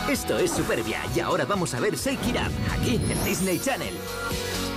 Esto es Superbia y ahora vamos a ver Shake It Up, aquí en Disney Channel.